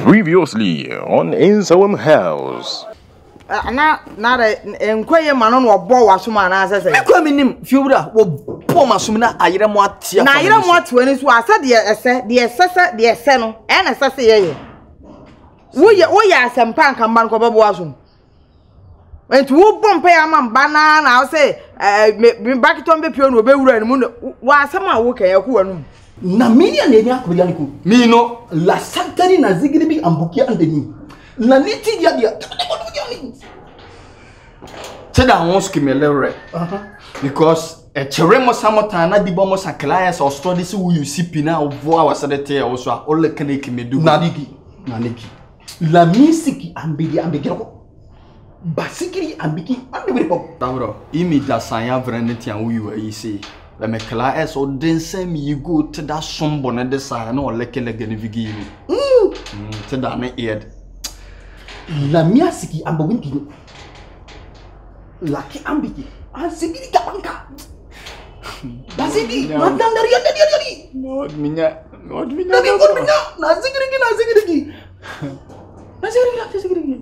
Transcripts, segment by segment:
Previously on Insawam House. Enquire Manon or Bowasuma as I say. Come in, Fura, or Pomasumina, I am what. Now you don't want to when it's what I said, the assessor, the assessor, and assessor. We are some punk and bank of Bowasum. And to Pompey, I'm banana, I'll say, back to the piano, be and moon. Why some are working a cool. Namia Nenia Kurianiku, Mino, La Santari Nazigribi and Bukia and Denis. Laniti Yadia. Said I won't skim a little because a Cheremo Samotana, the Bomos and clients or studies who you see Pina or Voa was at the also all the Kaniki may do Naniki. La Misiki and Bidi and Bigro. Basically, and Biki and the Ripop. Tamro, Imida Saya Vrenity and who you were easy. La me class or then send me you go to that someone at the sign or like a vigi. To that eared. La Miasiki and Bawinki. Lucky Ambiki. And Sibiri Kapanka. That's it. Not done the not Mina. Not Mina. Nazigri. Nazigri.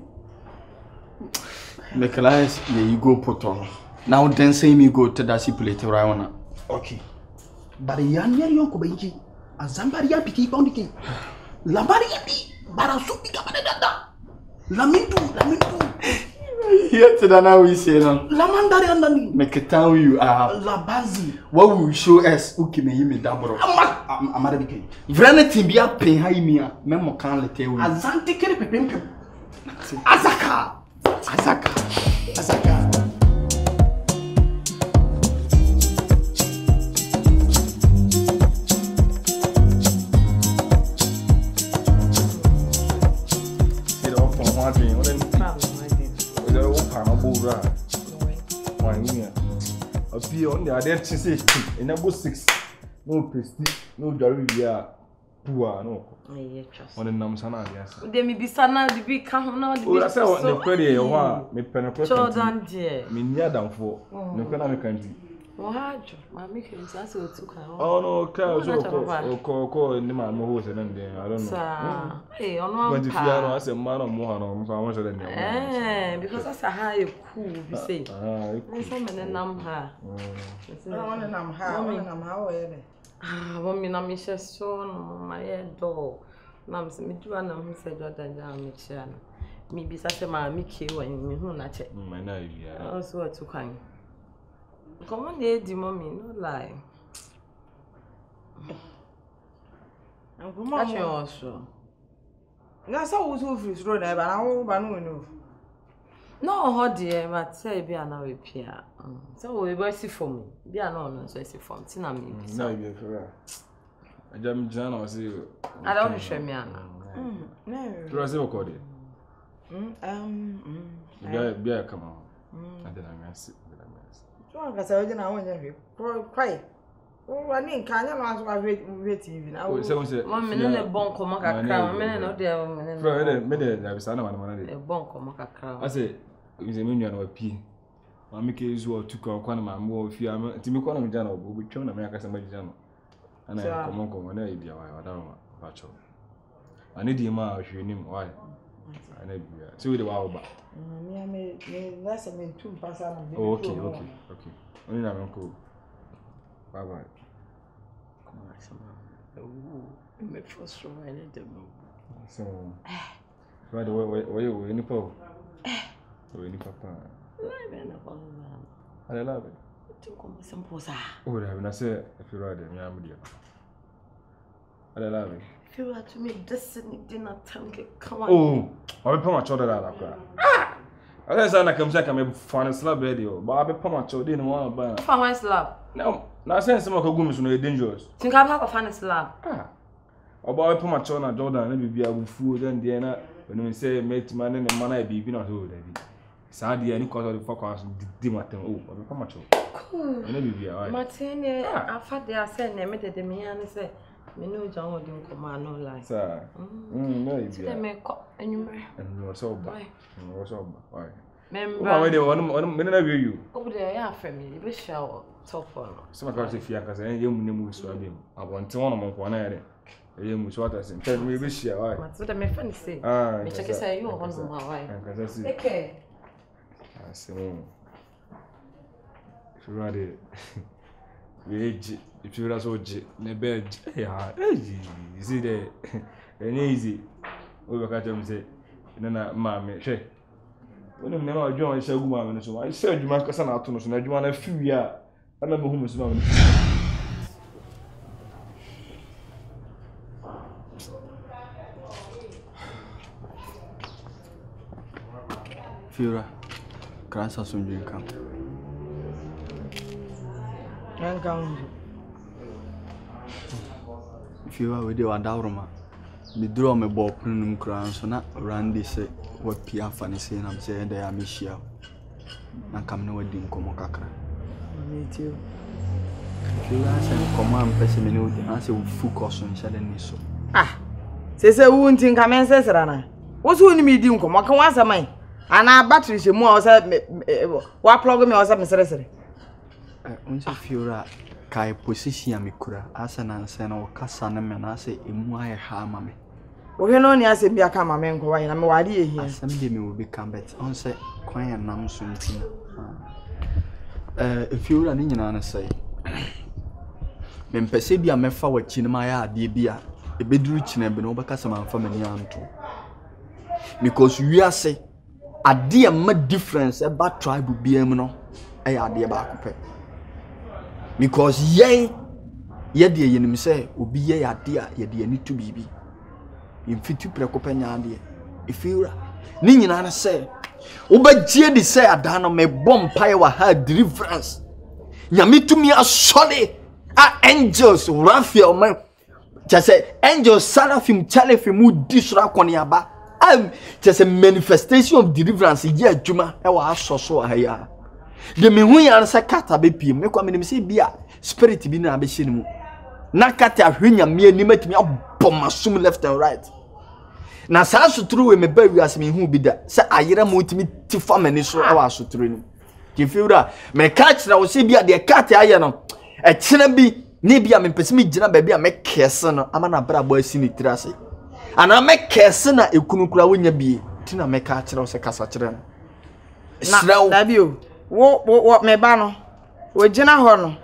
Me class, you go put on. Now then say me go to that stipulated right. Okay. But the young Kobaji, a Zambaria Piki Bondiki, Lambaria, Barasupi Cabanada, Lamintu. Here to the now we say, Lamandari and make a town you are Labazi. What will show us who can me double? I'm Arabic. Vanity be up paying Haimia, Memo can't let you. Azanti Kerepim. Azaka. On the other 6 in a good 6. No prestige, no Jarivia, poor, no. On the Namsana, yes. They may be sana, the big count, no, I said, what the query, me penetrate. Jordan, dear. Minya down for no country. Oh, my kids, that's what took her. Oh, no, call in the man who was and then I don't know. Hey, on one piano, I said, man of Mohan, so I wanted to know. Because that's a high cool, you say. Some men numb her. I want to numb her. Ah, woman, I'm just so my head door. Mam's me do and I'm said, Jordan, I'm maybe such a man, Mickey, when you not check. My name, yeah. Also, what to kind. Come on, the mommy, no lie. I'm come on, also. That's how we road, but I won't know. No, dear, but say, be an hour pier. So we were see for me. Be an honor, so I see from Tina. No, you're for I jam Jan or see you. I don't show me. No, you are so called. Be a come on. And then I miss it. I said, I want to cry. Oh, I didn't can't wait even. I was 1 minute a bonk or maca crown, a minute or there. I was a bonk or maca crown. I say, it's a million or P. I make it as well to call Quanama more if you are to me, Quanam General, but we turn America somebody general. And I come on, when I be a bachelor. I need him out if you knew why. I need to see the wow back. That's a mean 2 pass. Okay. Only I'm cool. Bye bye. My first room, I need them. So, by the way, where you any papa? Any papa? I love it. Oh, they have not said if you ride them, Yamadia. I love it. If you were to make destiny dinner tank, come on. Oh, I'll be much other than that. I guess I come back and maybe find a slab radio, but I'll be much other than one by my slab. No, now since some of the women are dangerous. Think I have a funny slab. About put my chona Jordan, maybe be a food and Diana when we say mate man and money be not old. Sadly, any cause of the fuck house did matter. Oh, I'll be much old. Maybe be a Martin, I thought they are saying they made the me and say. Me know John wouldn't come on, no lie. Sir, no, it's a make and you were so bad. Why? Remember, one minute of you. Over there, yeah, family, we shall top on. Some of us, if you are, because I am moving to a beam. I want to one of my Eye mu so what say. Tell me be share why. So that me fan say. Me check say you on no why. Okay. If you ready. If you so ne bed. Yeah. Easy there. Easy. We be catch am say na maame hwe. Woni me na odwo on hye gu maame no so. I say adwuma kasa na ato no so na adwuma na fiwi a ana me hu me so maame. Fiora, Kransa Sunjin come. Fiora, we do a dauroma. Me draw me ball prinum crown, so not Randy say what Pia Fanny saying. I'm saying they are Michelle. And come no wedding come on Kakra. Me too. Fiora said, come on, person, and I say, focus on suddenly so. Ah, say, won't think I'm ancestor. What's when me doing come? What can once a mine? And our battery she more what plug me or something seriously. Once Fiora kai position me kura as an answer no kasa na me na say emu aye ha ma me. Wo he no ni ase bia ka ma me nko wa na me wade ye hia. Asem de me will become bet on say kwan nam so ntina. Fiora ni nyina na say me mpese bia me fa wachi na ma ya ade bia e beduru china be no beka sama mfa mani anto. Because we are say ade ma difference about tribe biam no ay ade ba akopɛ. Because ye de yenim say obi ye ade a ye de ani to bibi imfitu prekopa nya ade Fiora ni nyina na say obagie di say ada no me bompai wa ha deliverance nyame tumi asole a angels Raphael man just say angels Seraphim Cherubim disra koniaba just a manifestation of deliverance ye adwuma e wa asoso ahaya. The me hu yan se kata be piem me kwa me se bia spirit bi na be hye mu na kata ahwenya me ani matimi abomasum left and right na sa suturu we me ba wi asem hu bi da se ayera mo timi ti fa mani so awa suturu ni ke Fiora me catch na wo se bia de kata aye no e kina bi ni bia me pese me gina ba bia me kese no ama na bra bo asi ni tirase ana me kese na ekunukura wonya bi ti na me catch na wo se kasa kire no na dabio wo me ba no wo gina ho no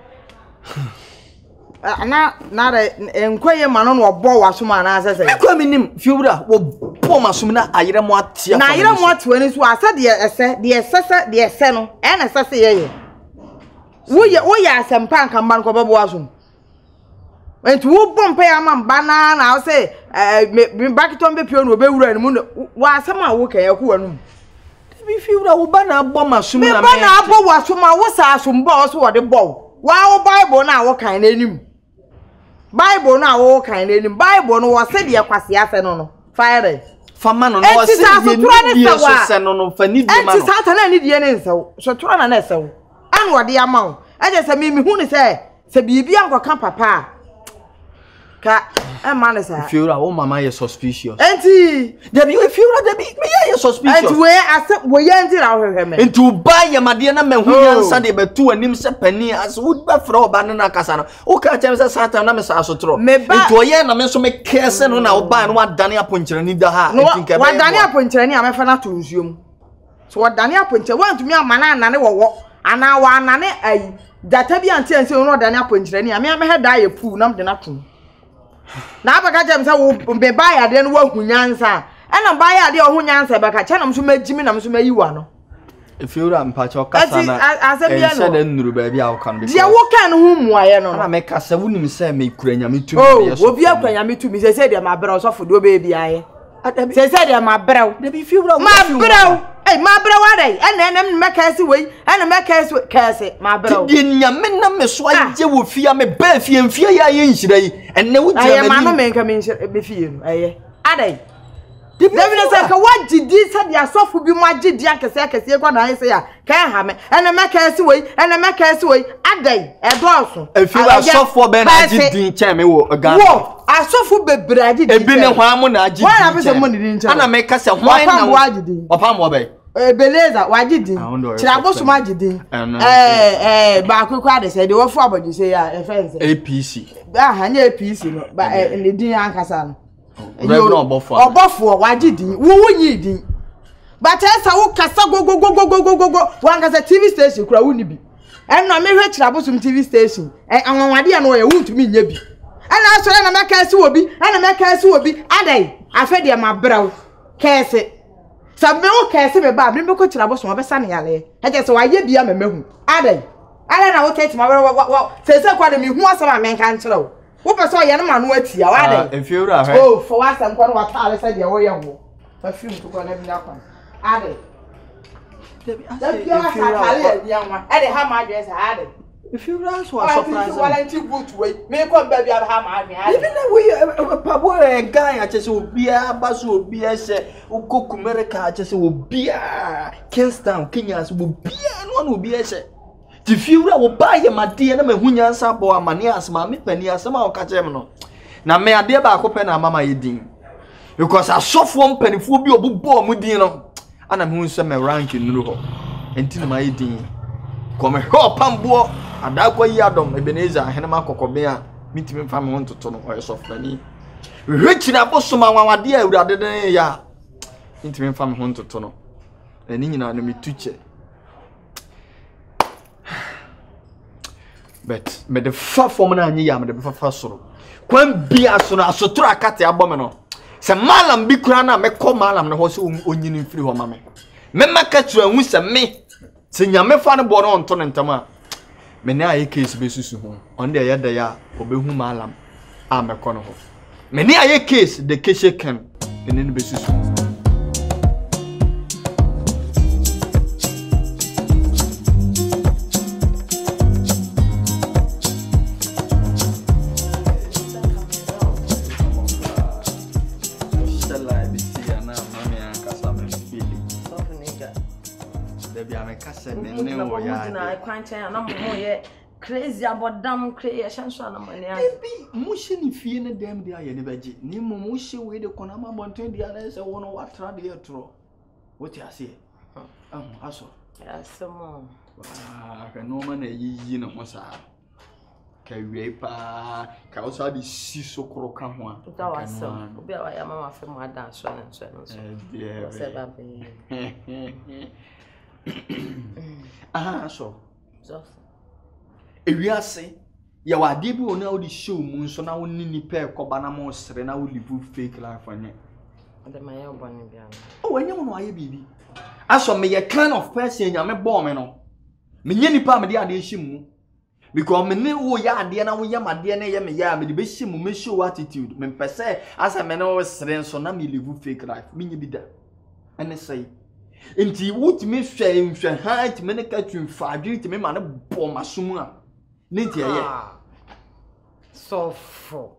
ana na enkoye ma no obo wasoma na asese me kwa minim Fiora wo bo masum na ayere mo atia na ayere mo atwani so asa de ese no e na sese ye wo ya asempa nka mba nko babo wasom entu wo bompa ya ma mba na wo se me bakiton be pio no be wura ni mu wa asem a wo kan ya ku wanu Fiora wo ba na abọ masum na me ba na abọ wasum a wo sa asumbo so wo de bọ wa wo Bible na wo kan na enim Bible na wo kan na enim Bible no wo se de kwase ase no fire fama no wo se de so se no fa ni di ma no satan na ni die ne nsew so toro na na sew an wo de ama wo eje se mi hu ni se bibi anko kan papa ka e man is Fiora wo mama ye suspicious enti debi Fiora debi me ye suspicious enti we ase wo ye enti na wo hwehwe me enti wo ba ye made na mehu yansa de betu anim se pani as wo ba fra oba na kasa no wo ka chem se satan na me sa asotro enti wo ye na me so me kese no na wo ba no wadane aponkyere ni da ha enti nke ba wadane aponkyere ni amefa na to nsuom so wadane aponkyere wantumi amana anane wo ana wa anane ai data bi ante anse no wadane aponkyere ni ame he da ye pu na mde na to na abaka jem se wo be ba ya de no wa hunyansa ena ba ya de ohunyansa baka cha na mso magimi na mso mayiwa no Fiora mpacho kasa na se de nuru ba bia wo kan bi de wo kan hu muaye no na me kasa wonim se me kura nyame tumi ye so obi akura nyame tumi se de ma bra so fo do be bia ye se de ma bra de bi Fiora ma bra ma bra wa dai ena me kase wei ena me kase ma bra de nyame na me so aje wo fia me ba fia ya ye nhira yi enne wo jira ma no me nka me nhira be fie no adai David say ka wagidi said ya sofu bi magidi akese kwa na say ya ka ha me ene mekase wei adai edoso Fiora sofu be na agidi nche me wo ga wo asofu bebre agidi ebi ne hwan mo na agidi wa na pese mo ni nche ana mekase hwan na wagidi opam wo be Beleza, wajidi. Chirabosu majidi. Ba kwekwa de say de wo fu abodu say ya friends. APC. Hanya APC no. Ba ne din ankasa no. Reverend Obofo. Obofo wajidi. Wo nyi din. But esa wo kasa go. Wankasa TV station kura wo ni bi. Na me hwe Chirabosu TV station. Anwanwade ya no ye wuntumi nya bi. Ana asore na meka esi obi, ana meka esi obi. Adai, afede ma braw. Kese. Sabe o kese me ba, me ko Chirabosu mo be sa ne yale. Eje se wa ye bia memehu. Adai. Ana na wo kete ma se kwa de me hu asama me nka nkyerɛw. Wo pɛ so ye no ma no atia wa adai. Enfiura ahwe. Oh, for what some kwa no watale se de wo ye ho. Fa film to kwa na bi na kwa. Adai. If you rush was surprised. Me come baby have even we pabo guy I just obia basu obia se ukoku America just obia Kingston Kenyans obia no one obia se ti fiura wo ba ye made na mahunya nsa bo amane asma me pani asma o ka chem no na me ade ba akopɛ na mama yedin because asofo mpanifo bi obubo mu din no ana me hu nse me rank nuru ho enti na ma yedin come ho pambo adakwa yi adom Ebenezer ahenema kokobe a mitimi mfa me hontoto no oye sofani hwechira bosoma wanwade awurade den ya mitimi mfa me hontoto no eni nyina no mituche but me the fa form na anyi ya me the fa soro kwan bia so no asotoro akate abome no se malam bi kura na me ko malam no ho se onyini mfiri ho mame me maka kira hu se me se nyame fa no bo no onto ne ntama mene aye case besusu ho on de yeda ya obehu malam a meko no ho mene aye case de keshe ken ene no besusu crazy about damn creation so na money baby mushi ni fie na dem dia ye ne beje ni mushi we de kona ma bonten dia na se wono watra de yetro what you say aso ya samo ka no ma na yiyi na ho sa ka wie pa ka o sa di si sokoro ka ho a ta waso obi a ya mama fe mo ada so na so no se ba be so ewiase ya wade bi ona odi show mu nso na woni nipa ekoba na mo sere na wo live fake life anye ade ma ya obani bia o wanya mo no aye bibi aso me ye kind of person nya me bo me no me nye nipa me de ade hyimu because me ne wo ya ade na wo ya made na ye me ya me de be hyimu me show attitude me pese asa me na wo sere nso na me live fake life me nye bi da ene say enti wutimi hwe ha enti ne ka twimfa adwe enti me ma ne bo masomu a neti aye so fo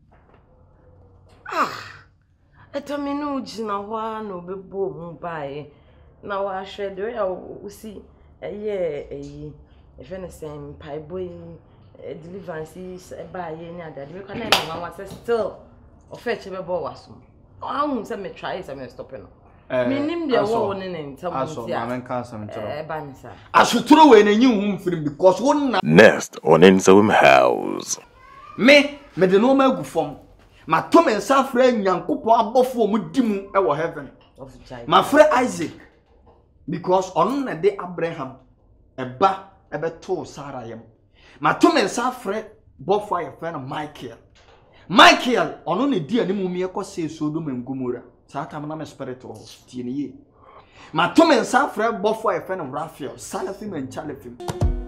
etaminu ujina wa no bebo mu bae na wa hwe de ya usi eyi efe ne sem pai boy deliverance bae ni adade me kwa na ma wa still ofeche bebo wasum ahun se me try se me stop no minim de wo woni ne ntamu ti a ma menka asem tro ba ni sa asotro we na nyi hum film because wonna Next on Insawim House me de no ma gu fom ma to me nsa fra nyankopon abofo mu dimu e wo heaven ma fra Isaac because on na de Abraham eba ebe to Sarah yam ma to me nsa fra bofo ya fra na Michael ono ne di animu me ko se Sodom and Gomorrah Satam na me spirit o tie ne ye ma to me nsa fra bofo ya fra na Raphael Salafim and Chalafim